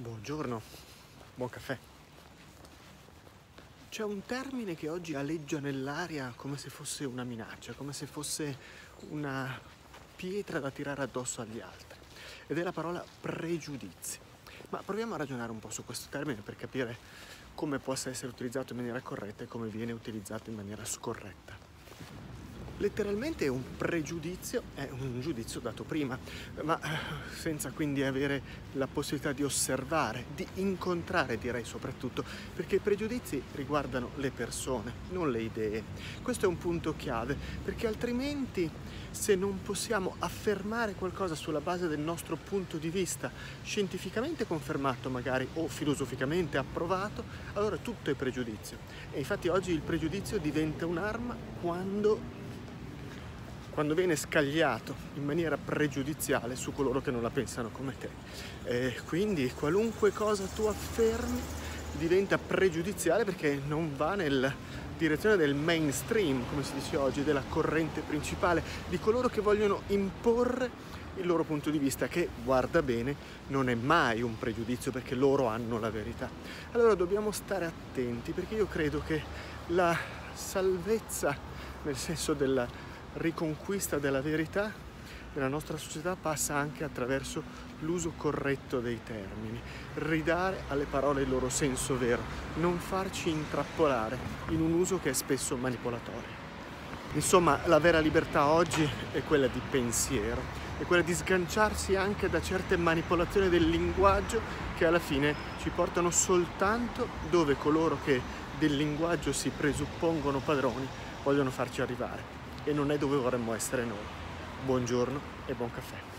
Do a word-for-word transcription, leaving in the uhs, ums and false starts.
Buongiorno, buon caffè. C'è un termine che oggi aleggia nell'aria come se fosse una minaccia, come se fosse una pietra da tirare addosso agli altri, ed è la parola pregiudizi. Ma proviamo a ragionare un po' su questo termine per capire come possa essere utilizzato in maniera corretta e come viene utilizzato in maniera scorretta. Letteralmente un pregiudizio è un giudizio dato prima, ma senza quindi avere la possibilità di osservare, di incontrare, direi soprattutto, perché i pregiudizi riguardano le persone, non le idee. Questo è un punto chiave, perché altrimenti, se non possiamo affermare qualcosa sulla base del nostro punto di vista, scientificamente confermato magari o filosoficamente approvato, allora tutto è pregiudizio. E infatti oggi il pregiudizio diventa un'arma quando quando viene scagliato in maniera pregiudiziale su coloro che non la pensano come te. E quindi qualunque cosa tu affermi diventa pregiudiziale perché non va nella direzione del mainstream, come si dice oggi, della corrente principale, di coloro che vogliono imporre il loro punto di vista, che, guarda bene, non è mai un pregiudizio perché loro hanno la verità. Allora dobbiamo stare attenti, perché io credo che la salvezza, nel senso della riconquista della verità nella nostra società, passa anche attraverso l'uso corretto dei termini, ridare alle parole il loro senso vero, non farci intrappolare in un uso che è spesso manipolatorio. Insomma, la vera libertà oggi è quella di pensiero, è quella di sganciarsi anche da certe manipolazioni del linguaggio che alla fine ci portano soltanto dove coloro che del linguaggio si presuppongono padroni vogliono farci arrivare. E non è dove vorremmo essere noi. Buongiorno e buon caffè.